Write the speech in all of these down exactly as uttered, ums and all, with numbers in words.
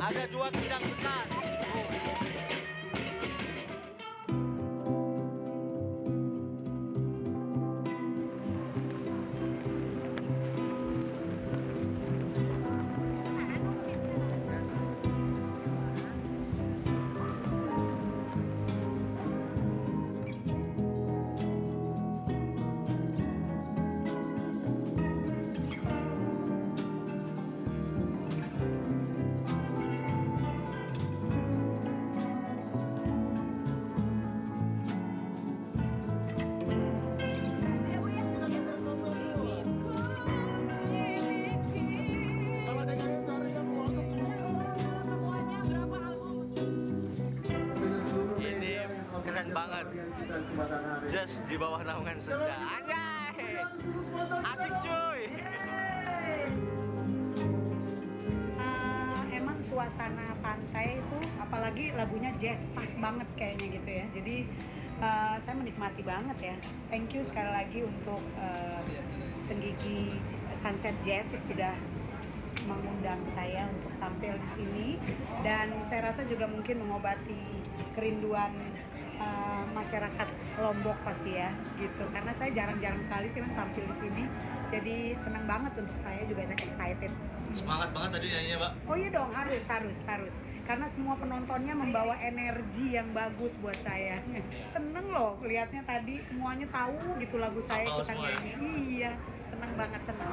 Ada dua gendang besar. Keren banget, just di bawah naungan senja. Anjay, asik cuy. Uh, emang suasana pantai itu, apalagi lagunya jazz pas banget kayaknya gitu ya. Jadi uh, saya menikmati banget ya. Thank you sekali lagi untuk uh, Senggigi Sunset Jazz sudah mengundang saya untuk tampil di sini, dan saya rasa juga mungkin mengobati kerinduan uh, masyarakat Lombok pasti ya gitu, karena saya jarang-jarang sekali sih tampil di sini, jadi senang banget untuk saya juga sangat excited. Semangat banget tadi nyanyinya, Mbak. Oh iya dong, harus harus harus karena semua penontonnya membawa energi yang bagus buat saya. Seneng loh lihatnya tadi, semuanya tahu gitu lagu saya kita nyanyi. Iya, seneng banget, seneng.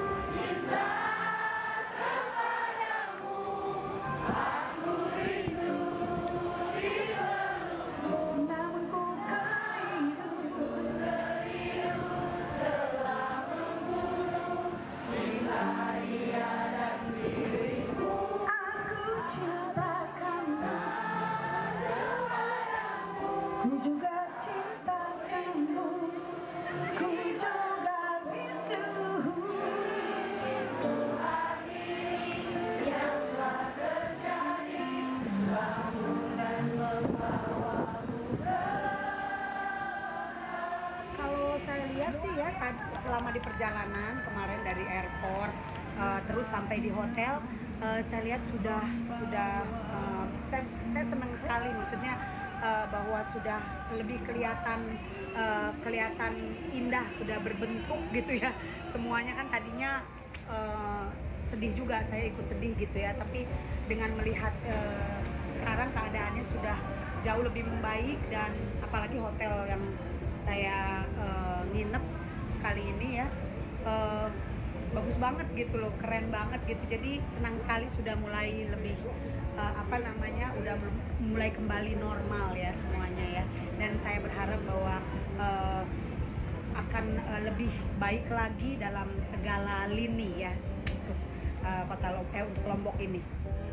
Kalau saya lihat sih ya, selama di perjalanan kemarin dari airport uh, terus sampai di hotel, uh, saya lihat sudah sudah uh, saya, saya senang sekali, maksudnya uh, bahwa sudah lebih kelihatan uh, kelihatan indah, sudah berbentuk gitu ya. Semuanya kan tadinya uh, sedih juga, saya ikut sedih gitu ya, tapi dengan melihat uh, sekarang keadaannya sudah jauh lebih membaik, dan apalagi hotel yang saya uh, nginep kali ini ya uh, bagus banget gitu loh, keren banget gitu, jadi senang sekali sudah mulai lebih uh, apa namanya udah mulai kembali normal ya semuanya ya, dan saya berharap bahwa uh, akan uh, lebih baik lagi dalam segala lini ya untuk uh, kota Lombok, eh, untuk Lombok ini.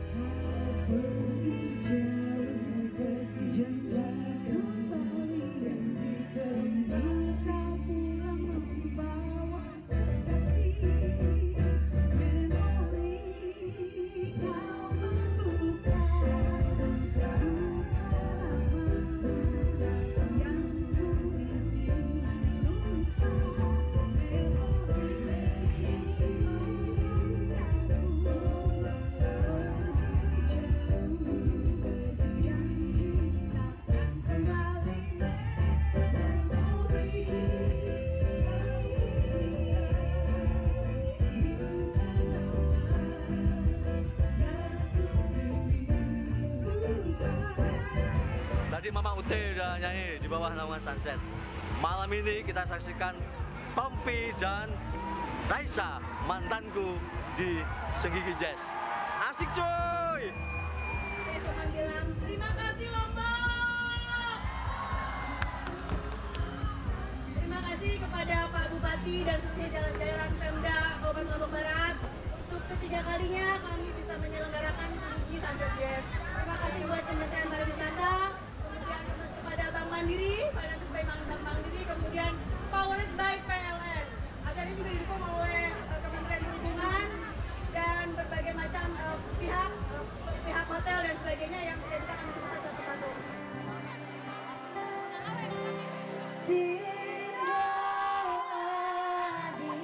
Tadi Mama Ute udah nyanyi di bawah naungan sunset. Malam ini kita saksikan Tompi dan Raisa, mantanku, di Senggigi Jazz. Asik cuy! Saya cuma bilang terima kasih Lombok. Terima kasih kepada Pak Bupati dan seluruh jalan-jalan Pemda Kabupaten Lombok Barat. Untuk ketiga kalinya kami bisa menyelenggarakan Senggigi Sunset Jazz. Terima kasih buat Kementerian Pariwisata, kemudian kepada Bank Mandiri, Financial by Bank Mandiri, kemudian Powered by P L N. Agar ini juga didukung oleh uh, Kementerian Perhubungan dan berbagai macam uh, pihak, uh, pihak hotel dan sebagainya yang tidak bisa kami sebut satu persatu.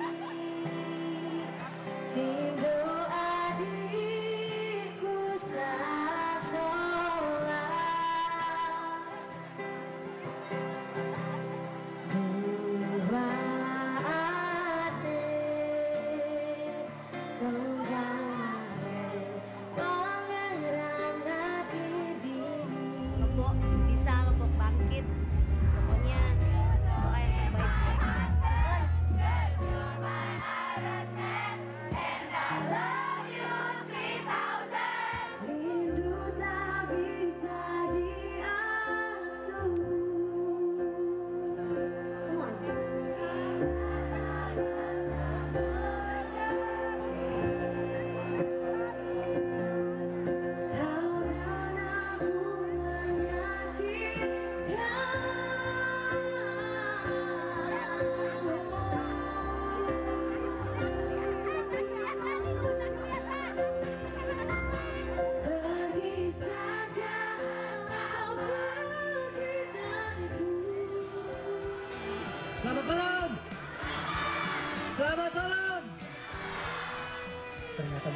Tindo adikku sayang.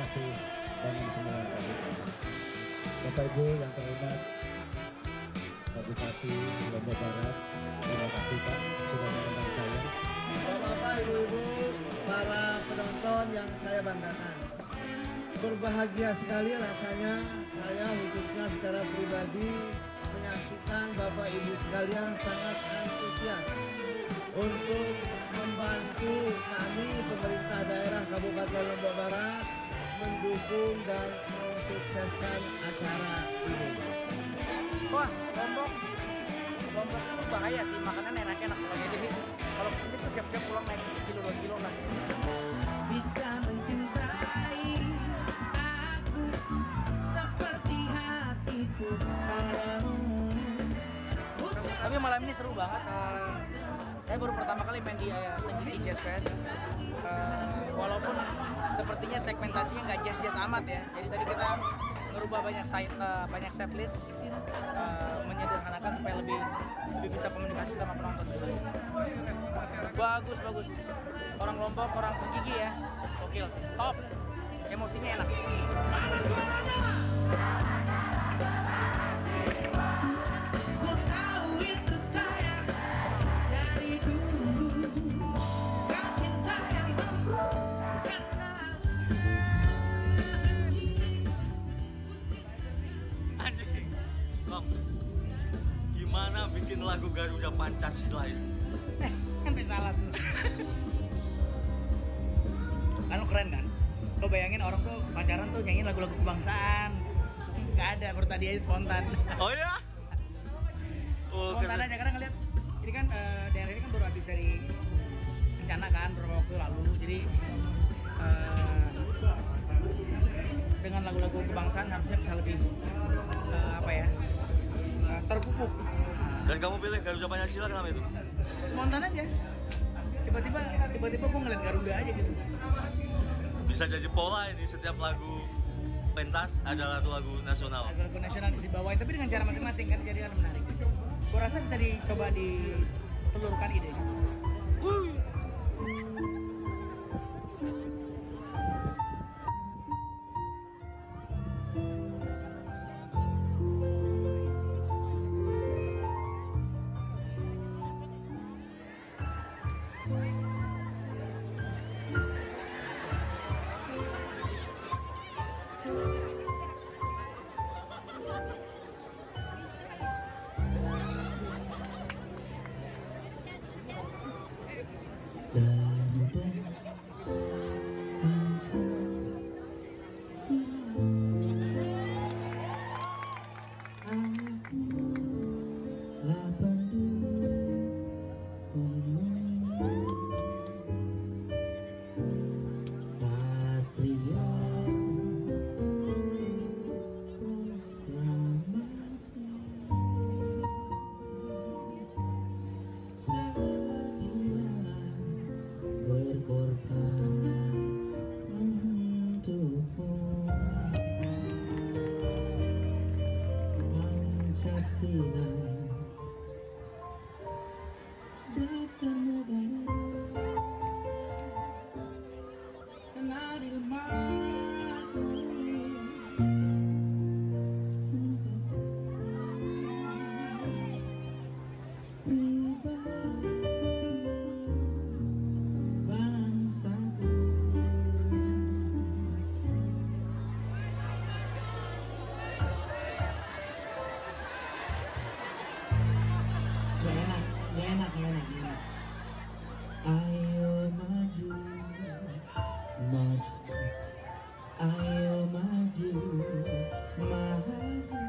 kasih bagi semua Bapak Ibu yang terhormat, Pak Bupati Lombok Barat, terima kasih Pak sudah mengundang saya. Bapak-bapak, ibu-ibu, para penonton yang saya banggakan. Berbahagia sekali rasanya saya khususnya secara pribadi menyaksikan Bapak Ibu sekalian sangat antusias untuk membantu kami pemerintah daerah Kabupaten Lombok Barat mendukung dan mensukseskan acara ini. Wah, Lombok, Lombok itu bahaya sih, makanan enak-enak soalnya. Jadi kalau kesini tuh siap-siap pulang naik sekilo dua kilo lah. Bisa mencintai aku seperti hatiku padamu. Tapi malam ini seru banget. Uh, saya baru pertama kali main di uh, Senggigi Jazz Fest. Uh, walaupun sepertinya segmentasinya nggak jazz-jazz amat ya. Jadi tadi kita ngerubah banyak site, uh, banyak setlist, uh, menyederhanakan supaya lebih lebih bisa komunikasi sama penonton. Bagus bagus. Orang Lombok, orang Senggigi ya, gokil, top. Emosinya enak. Ku tahu itu sayang dari dulu. Kau cinta yang mampu kenal. Anjing, Kom, gimana bikin lagu Garuda Pancasila itu? Eh, sampai salah tuh. Kan keren kan? Lo bayangin orang tuh pacaran tuh nyanyiin lagu-lagu kebangsaan. Gak ada, baru tadi aja spontan. Oh ya? Oh, Spontan keren. aja karena ngeliat ini kan eh, daerah ini kan baru habis dari bencana kan beberapa waktu lalu. Jadi eh, dengan lagu-lagu kebangsaan harusnya bisa lebih eh, apa ya? eh, terpupuk. Dan kamu pilih Garuda Pancasila kenapa itu? Spontan aja. Tiba-tiba tiba-tiba gue ngeliat Garuda aja gitu. Bisa jadi pola ini, setiap lagu pentas ada lagu-lagu nasional. Lagu-lagu nasional dibawain tapi dengan cara masing-masing kan, jadi kan menarik. Gue rasa bisa dicoba ditelurkan idenya. Garuda Pancasila, aku lah pendukungmu, patriot proklamasi, sedia berkorban untukmu. Pancasila, dasar negara yang adil makmur, sentiasa pribadi bangsaku. Gak enak, gak enak, gak enak, gak enak. Ayo maju, maju. Ayo maju, maju.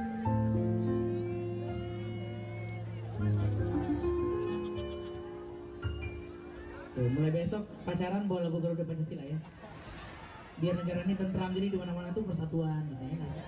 Tuh, mulai besok pacaran bawa lagu Garuda Pancasila ya. Biar negara ini tentram, jadi di mana-mana tuh persatuan gitu ya. nggak sih?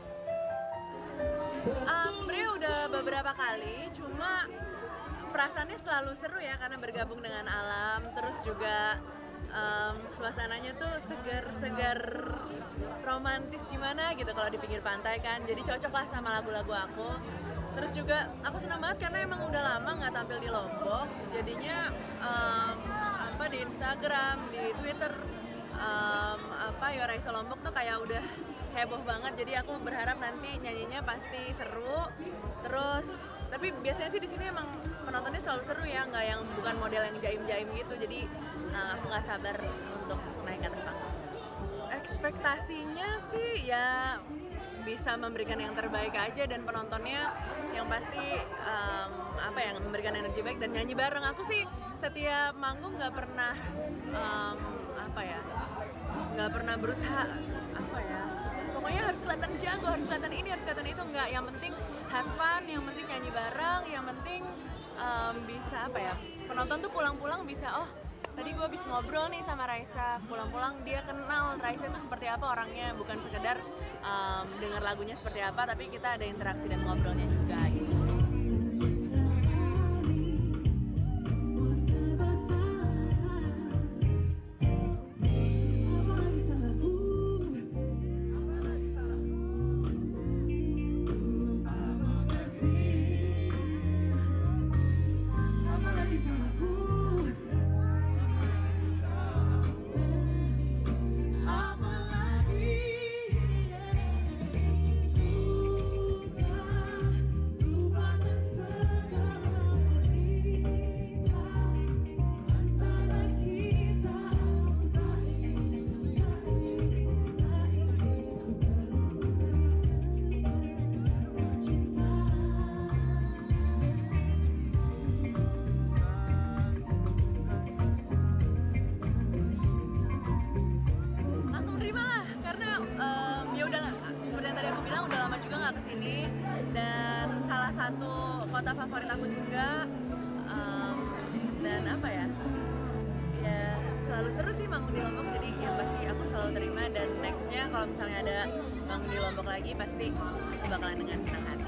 Um, sebenarnya udah beberapa kali, cuma perasaannya selalu seru ya karena bergabung dengan alam, terus juga um, suasananya tuh segar-segar romantis gimana gitu kalau di pinggir pantai kan, jadi cocok lah sama lagu-lagu aku. Terus juga aku senang banget karena emang udah lama nggak tampil di Lombok, jadinya um, apa di Instagram, di Twitter um, apa Yoraisa Lombok tuh kayak udah heboh banget, jadi aku berharap nanti nyanyinya pasti seru. Terus tapi biasanya sih di sini emang penontonnya selalu seru ya, nggak yang bukan model yang jaim-jaim gitu, jadi uh, aku nggak sabar untuk naik ke atas panggung. Ekspektasinya sih ya bisa memberikan yang terbaik aja, dan penontonnya yang pasti um, apa yang memberikan energi baik dan nyanyi bareng. Aku sih setiap manggung nggak pernah um, apa ya nggak pernah berusaha apa ya pokoknya harus kelihatan jago, harus kelihatan ini, harus kelihatan itu, nggak. Yang penting have fun, yang penting nyanyi bareng, yang penting um, bisa apa ya penonton tuh pulang-pulang bisa, oh tadi gue habis ngobrol nih sama Raisa, pulang-pulang dia kenal Raisa itu seperti apa orangnya, bukan sekedar um, dengar lagunya seperti apa, tapi kita ada interaksi dan ngobrolnya juga gitu. Satu kota favorit aku juga, um, dan apa ya ya selalu seru sih manggung di Lombok, jadi yang pasti aku selalu terima, dan nextnya kalau misalnya ada manggung di Lombok lagi pasti aku bakalan dengan senang hati.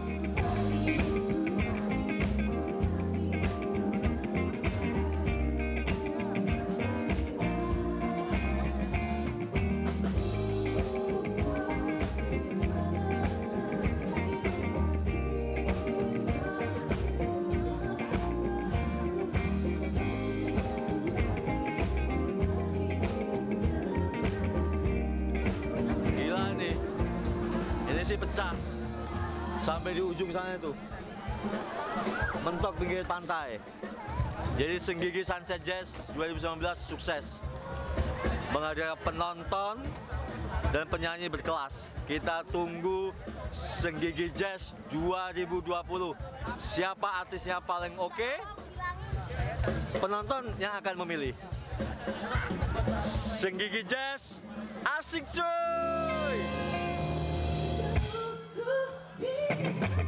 Sih pecah sampai di ujung sana itu, mentok pinggir pantai. Jadi Senggigi Sunset Jazz dua ribu sembilan belas sukses menghadirkan penonton dan penyanyi berkelas. Kita tunggu Senggigi Jazz dua ribu dua puluh. Siapa artisnya paling oke? Penonton yang akan memilih. Senggigi Jazz, asik cuy! Beats.